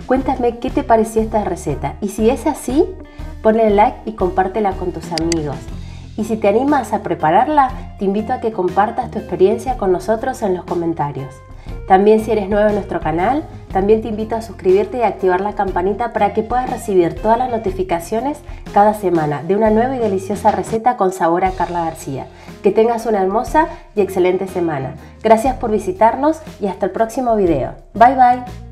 Cuéntame qué te pareció esta receta y si es así, ponle like y compártela con tus amigos. Y si te animas a prepararla, te invito a que compartas tu experiencia con nosotros en los comentarios. También si eres nuevo en nuestro canal, también te invito a suscribirte y activar la campanita para que puedas recibir todas las notificaciones cada semana de una nueva y deliciosa receta con sabor a Carla García. Que tengas una hermosa y excelente semana. Gracias por visitarnos y hasta el próximo video. Bye bye.